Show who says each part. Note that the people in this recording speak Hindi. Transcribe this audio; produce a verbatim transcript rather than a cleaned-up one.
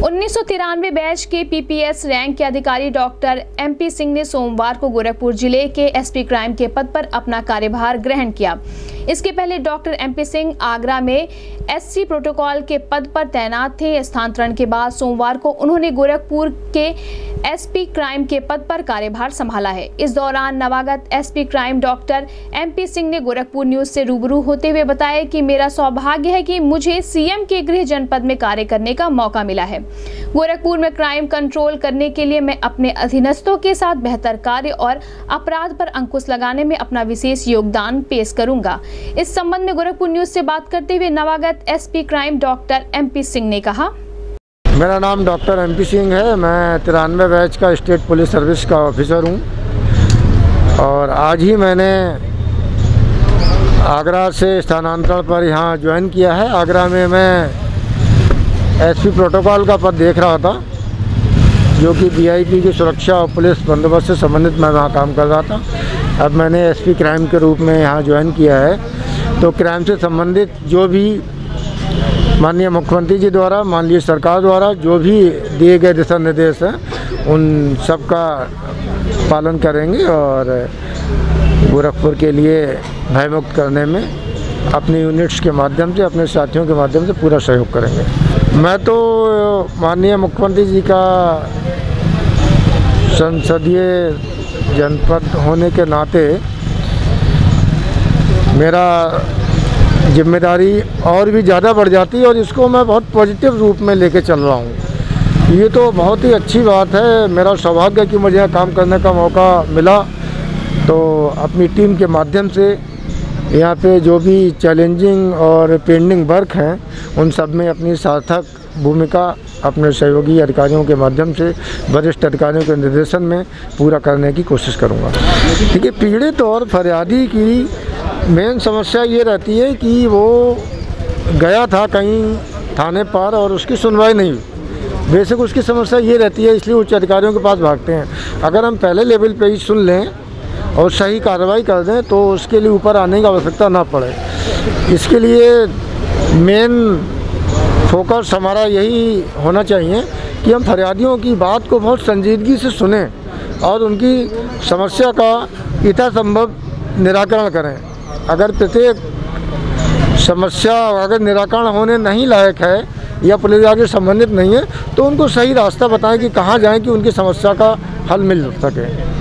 Speaker 1: उन्नीस सौ तिरानवे बैच के पीपीएस रैंक के अधिकारी डॉक्टर एमपी सिंह ने सोमवार को गोरखपुर जिले के एसपी क्राइम के पद पर अपना कार्यभार ग्रहण किया। इसके पहले डॉक्टर एमपी सिंह आगरा में एससी प्रोटोकॉल के पद पर तैनात थे। स्थानांतरण के बाद सोमवार को उन्होंने गोरखपुर के एसपी क्राइम के पद पर कार्यभार संभाला है। इस दौरान नवागत SP crime doctor MP Singh ने गोरखपुर न्यूज से रूबरू होते हुए बताया कि मेरा सौभाग्य है कि मुझे सीएम के गृह जनपद में कार्य करने का मौका मिला है। गोरखपुर में क्राइम कंट्रोल करने के लिए मैं अपने अधीनस्थों के साथ बेहतर कार्य और अपराध पर अंकुश लगाने में अपना विशेष योगदान पेश करूंगा। इस संबंध में गोरखपुर न्यूज से बात करते हुए नवागत SP crime doctor MP Singh ने कहा,
Speaker 2: मेरा नाम डॉक्टर एमपी सिंह है। मैं तिरानवे बैच का स्टेट पुलिस सर्विस का ऑफिसर हूं और आज ही मैंने आगरा से स्थानांतरण पर यहाँ ज्वाइन किया है। आगरा में मैं एसपी प्रोटोकॉल का पद देख रहा था, जो कि वीआईपी की सुरक्षा और पुलिस बंदोबस्त से संबंधित मैं वहाँ काम कर रहा था। अब मैंने एसपी क्राइम के रूप में यहाँ ज्वाइन किया है। तो क्राइम से संबंधित जो भी माननीय मुख्यमंत्री जी द्वारा, माननीय सरकार द्वारा जो भी दिए गए दिशा निर्देश हैं, उन सब का पालन करेंगे और गोरखपुर के लिए भयमुक्त करने में अपनी यूनिट्स के माध्यम से, अपने साथियों के माध्यम से पूरा सहयोग करेंगे। मैं तो माननीय मुख्यमंत्री जी का संसदीय जनपद होने के नाते मेरा जिम्मेदारी और भी ज़्यादा बढ़ जाती है और इसको मैं बहुत पॉजिटिव रूप में लेके चल रहा हूँ। ये तो बहुत ही अच्छी बात है। मेरा सौभाग्य है कि मुझे यहाँ काम करने का मौका मिला। तो अपनी टीम के माध्यम से यहाँ पे जो भी चैलेंजिंग और पेंडिंग वर्क हैं, उन सब में अपनी सार्थक भूमिका अपने सहयोगी अधिकारियों के माध्यम से, वरिष्ठ अधिकारियों के निर्देशन में पूरा करने की कोशिश करूँगा। देखिए, पीड़ित और फरियादी की मेन समस्या ये रहती है कि वो गया था कहीं थाने पर और उसकी सुनवाई नहीं हुई। बेसिक उसकी समस्या ये रहती है, इसलिए उच्च अधिकारियों के पास भागते हैं। अगर हम पहले लेवल पे ही सुन लें और सही कार्रवाई कर दें तो उसके लिए ऊपर आने की आवश्यकता ना पड़े। इसके लिए मेन फोकस हमारा यही होना चाहिए कि हम फरियादियों की बात को बहुत संजीदगी से सुनें और उनकी समस्या का यथासंभव निराकरण करें। अगर प्रत्येक समस्या अगर निराकरण होने नहीं लायक है या पुलिस आगे संबंधित नहीं है, तो उनको सही रास्ता बताएं कि कहाँ जाएं कि उनकी समस्या का हल मिल सके।